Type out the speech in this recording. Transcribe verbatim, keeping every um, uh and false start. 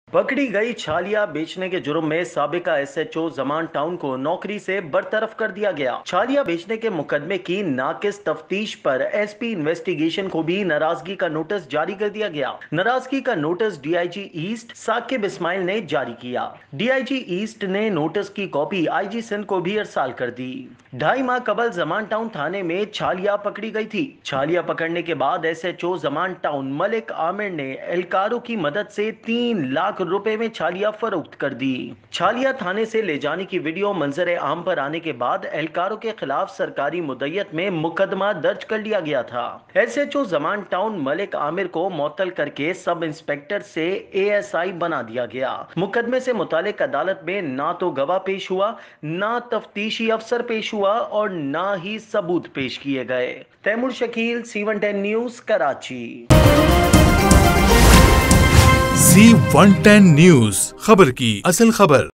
पकड़ी गई छालिया बेचने के जुर्म में साबिका एसएचओ जमान टाउन को नौकरी से बरतरफ कर दिया गया। छालिया बेचने के मुकदमे की नाकिस तफ्तीश पर एसपी इन्वेस्टिगेशन को भी नाराजगी का नोटिस जारी कर दिया गया। नाराजगी का notice DIG east Saqib Ismail ने जारी किया। डीआईजी ईस्ट ने नोटिस की कॉपी आईजी सिंध को भी अरसाल कर दी। ढाई माह कबल जमान टाउन थाने में छालिया पकड़ी गई थी। छालिया पकड़ने के बाद एसएचओ जमान टाउन मलिक आमिर ने एहलकारों की मदद से तीन लाख रुपए में छालिया फरोख्त कर दी। छालिया थाने से ले जाने की वीडियो मंजर आम पर आने के बाद एहलकारों के खिलाफ सरकारी मुद्दत में मुकदमा दर्ज कर लिया गया था। एसएचओ जमान टाउन मलिक आमिर को मुअत्तल करके सब इंस्पेक्टर से एएसआई बना दिया गया। मुकदमे से मुतालिक अदालत में ना तो गवाह पेश हुआ, ना तफ्तीशी अफसर पेश हुआ और ना ही सबूत पेश किए गए। Taimur Shakeel, C one ten news, Karachi. C one ten news, खबर की असल खबर।